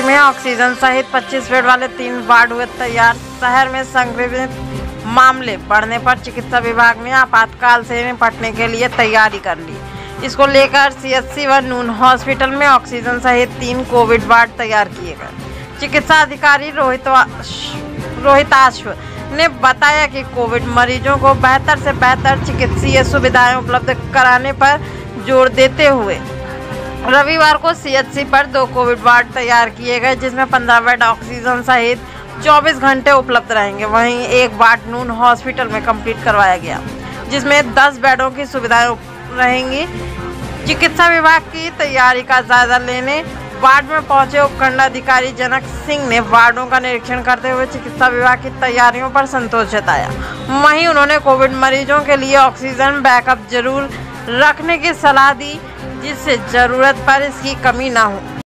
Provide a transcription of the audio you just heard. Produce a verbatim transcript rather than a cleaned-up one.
चिकित्सालय में ऑक्सीजन सहित पच्चीस बेड वाले तीन वार्ड हुए तैयार। शहर में संक्रमित मामले बढ़ने पर चिकित्सा विभाग ने आपातकाल से निपटने के लिए तैयारी कर ली। इसको लेकर सीएचसी व नून हॉस्पिटल में ऑक्सीजन सहित तीन कोविड वार्ड तैयार किए गए। चिकित्सा अधिकारी रोहित रोहिताश्व ने बताया कि कोविड मरीजों को बेहतर से बेहतर चिकित्सीय सुविधाएं उपलब्ध कराने पर जोर देते हुए रविवार को सीएचसी पर दो कोविड वार्ड तैयार किए गए, जिसमें पंद्रह बेड ऑक्सीजन सहित चौबीस घंटे उपलब्ध रहेंगे। वहीं एक वार्ड नून हॉस्पिटल में कंप्लीट करवाया गया, जिसमें दस बेडों की सुविधाएं रहेंगी। चिकित्सा विभाग की तैयारी का जायजा लेने वार्ड में पहुंचे उपखंडाधिकारी जनक सिंह ने वार्डों का निरीक्षण करते हुए चिकित्सा विभाग की तैयारियों पर संतोष जताया। वहीं उन्होंने कोविड मरीजों के लिए ऑक्सीजन बैकअप जरूर रखने की सलाह दी, जिससे जरूरत पर इसकी कमी न हो।